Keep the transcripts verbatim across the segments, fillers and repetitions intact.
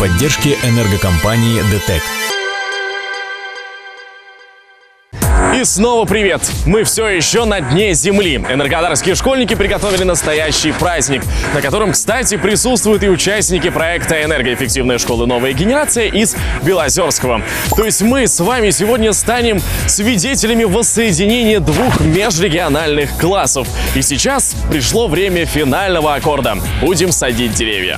поддержки энергокомпании ДТЭК. И снова привет! Мы все еще на дне земли. Энергодарские школьники приготовили настоящий праздник, на котором, кстати, присутствуют и участники проекта «Энергоэффективная школа. Новая генерация» из Белозерского. То есть мы с вами сегодня станем свидетелями воссоединения двух межрегиональных классов. И сейчас пришло время финального аккорда. Будем садить деревья.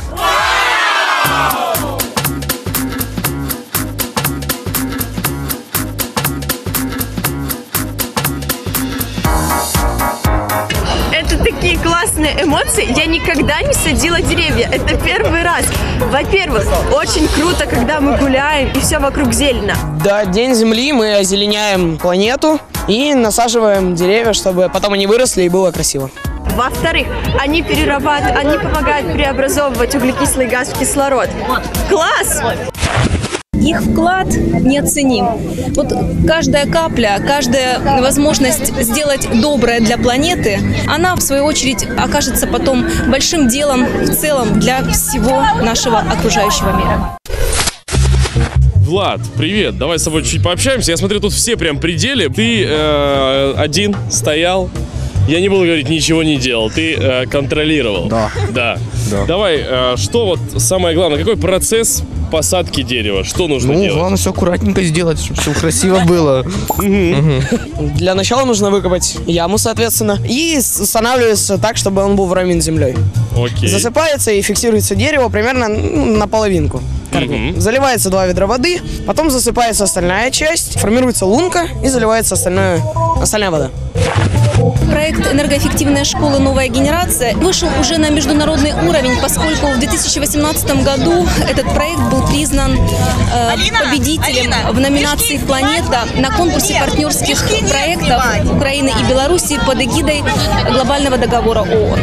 Такие классные эмоции. Я никогда не садила деревья. Это первый раз. Во-первых, очень круто, когда мы гуляем и все вокруг зелено. Да, День Земли, мы озеленяем планету и насаживаем деревья, чтобы потом они выросли и было красиво. Во-вторых, они перерабатывают, они помогают преобразовывать углекислый газ в кислород. Класс! Их вклад неоценим. Вот каждая капля, каждая возможность сделать доброе для планеты, она, в свою очередь, окажется потом большим делом в целом для всего нашего окружающего мира. Влад, привет, давай с тобой чуть пообщаемся. Я смотрю, тут все прям при деле. Ты э, один стоял. Я не буду говорить, ничего не делал. Ты э, контролировал. Да. Да. Да. Давай, э, что вот самое главное, какой процесс посадки дерева? Что нужно ну, делать? главное все аккуратненько сделать, чтобы все красиво было. Для начала нужно выкопать яму, соответственно, и устанавливается так, чтобы он был вровень с землей. Окей. Засыпается и фиксируется дерево примерно ну, на половинку. Мгм. Заливается два ведра воды, потом засыпается остальная часть, формируется лунка и заливается остальное, остальная вода. Проект «Энергоэффективная школа. Новая генерация» вышел уже на международный уровень, поскольку в две тысячи восемнадцатом году этот проект был признан э, победителем в номинации «Планета» на конкурсе партнерских проектов Украины и Беларуси под эгидой глобального договора ООН.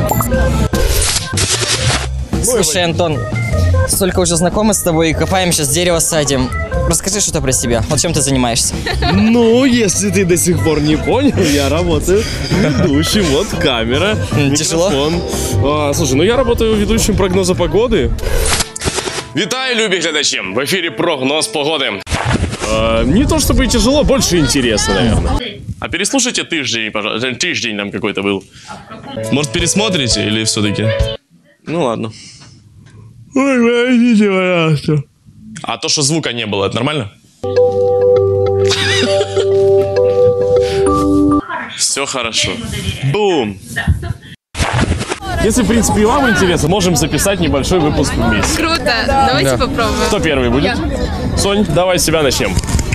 Слушай, Антон, столько уже знакомы с тобой и копаем сейчас дерево, садим. Расскажи что-то про себя. Вот чем ты занимаешься? Ну, если ты до сих пор не понял, я работаю ведущим. Вот камера, Тяжело? микрофон. А, слушай, ну я работаю ведущим прогноза погоды. Вітаю, любі глядачі! В эфире прогноз погоды. А, не то чтобы тяжело, больше интересно, наверное. А переслушайте тыждень, пожалуйста. Тыждень там какой-то был. Может, пересмотрите или все-таки? Ну ладно. Ой, простите, пожалуйста. А то, что звука не было, это нормально? Все хорошо. Бум! Если, в принципе, и вам интересно, можем записать небольшой выпуск вместе. Круто. Давайте попробуем. Кто первый будет? Сонь, давай с себя начнем.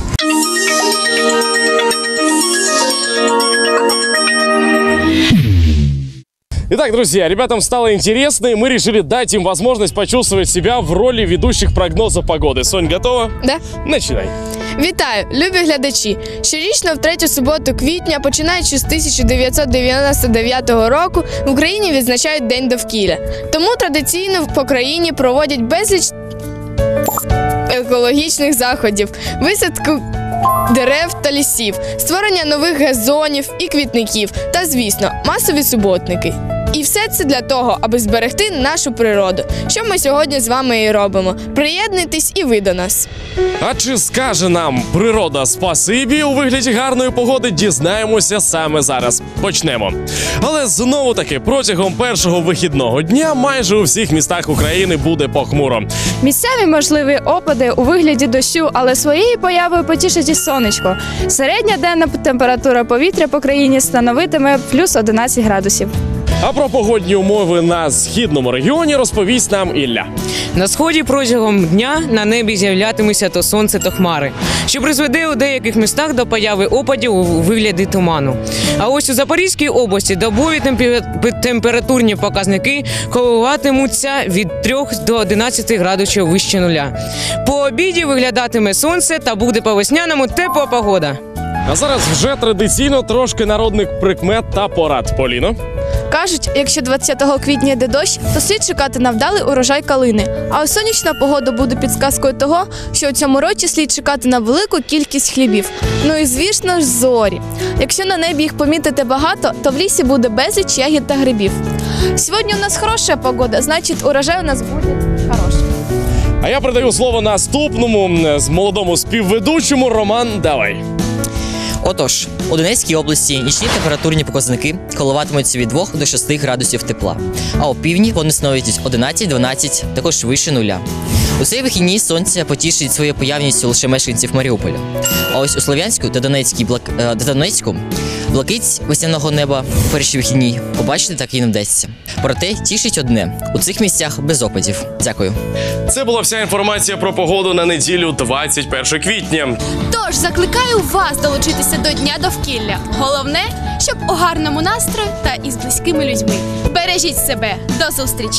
Итак, друзья, ребятам стало интересно, и мы решили дать им возможность почувствовать себя в роли ведущих прогноза погоди. Сонь, готова? Да. Начинай. Вітаю, любі глядачі! Щорічно в третю суботу квітня, починаючи з тисяча дев'ятсот дев'яносто дев'ятого року, в Україні відзначають День довкілля. Тому традиційно по країні проводять безліч екологічних заходів, висадку дерев та лісів, створення нових газонів і квітників та, звісно, масові суботники. І все це для того, аби зберегти нашу природу, що ми сьогодні з вами і робимо. Приєднуйтесь і ви до нас. А чи скаже нам природа спасибі у вигляді гарної погоди, дізнаємося саме зараз. Почнемо. Але знову-таки, протягом першого вихідного дня майже у всіх містах України буде похмуро. Місцеві можливі опади у вигляді дощу, але своєю появою потішить і сонечко. Середня денна температура повітря по країні становитиме плюс одинадцять градусів. А про погодні умови на східному регіоні розповість нам Ілля. На сході протягом дня на небі з'являтимуться то сонце, то хмари, що призведе у деяких містах до появи опадів у вигляді туману. А ось у Запорізькій області добові температурні показники коливатимуться від трьох до одинадцяти градусів вище нуля. По обіді виглядатиме сонце та буде по-весняному тепла погода. А зараз вже традиційно трошки народних прикмет та порад. Поліно? Кажуть, якщо двадцятого квітня йде дощ, то слід чекати на вдалий урожай калини. А ось сонячна погода буде підсказкою того, що у цьому році слід чекати на велику кількість хлібів. Ну і, звісно ж, зорі. Якщо на небі їх помітити багато, то в лісі буде безліч ягід та грибів. Сьогодні у нас хороша погода, значить урожай у нас буде хороший. А я передаю слово наступному молодому співведучому. Роман, давай. Отож, у Донецькій області нічні температурні показники коливатимуться від двох до шести градусів тепла, а у півдні вони становлять одинадцять-дванадцять, також вище нуля. У цей вихідні сонце потішить своєю появністю лише мешканців Маріуполя. А ось у Слов'янську та Донецькій блак... та Донецьку блакить весняного неба в перші вихідні побачити так і не вдасться. Проте тішить одне – у цих місцях без опадів. Дякую. Це була вся інформація про погоду на неділю двадцять першого квітня. Тож закликаю вас долучитися до Дня довкілля. Головне, щоб у гарному настрої та із близькими людьми. Бережіть себе. До зустрічі!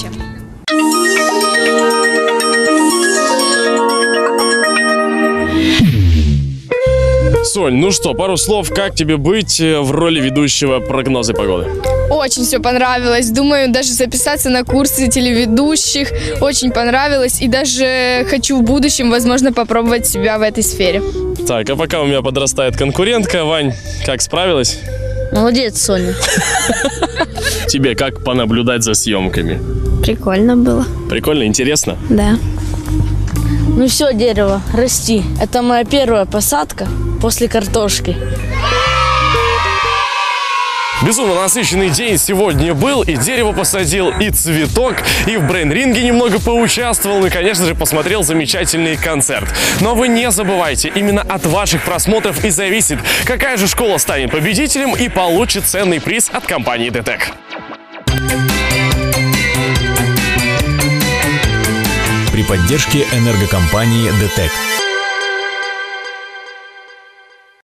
Сонь, ну что, пару слов, как тебе быть в роли ведущего прогноза погоды? Очень все понравилось. Думаю, даже записаться на курсы телеведущих. Очень понравилось. И даже хочу в будущем, возможно, попробовать себя в этой сфере. Так, а пока у меня подрастает конкурентка. Вань, как справилась? Молодец, Соня. Тебе как понаблюдать за съемками? Прикольно было. Прикольно, интересно? Да. Ну все, дерево, расти. Это моя первая посадка после картошки. Безумно насыщенный день сегодня был. И дерево посадил, и цветок, и в брейн-ринге немного поучаствовал, и, конечно же, посмотрел замечательный концерт. Но вы не забывайте, именно от ваших просмотров и зависит, какая же школа станет победителем и получит ценный приз от компании ДТЭК. При поддержке энергокомпании ДТЭК.